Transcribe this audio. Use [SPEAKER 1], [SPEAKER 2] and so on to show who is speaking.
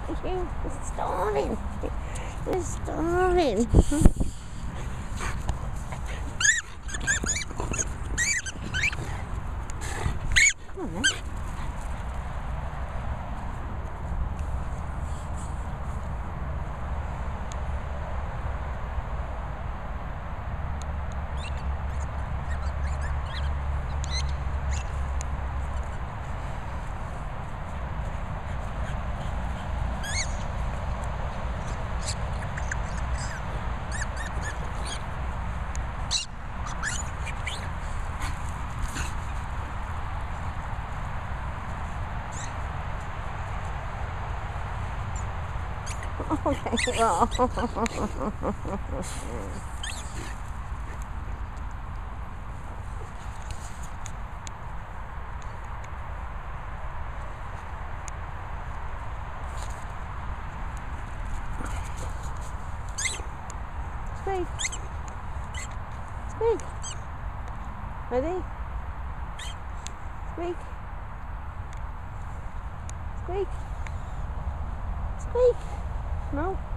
[SPEAKER 1] You're starving. You're starving. Come on then. Okay, well. Squeak. Squeak. Ready? Squeak. Squeak. Squeak. No.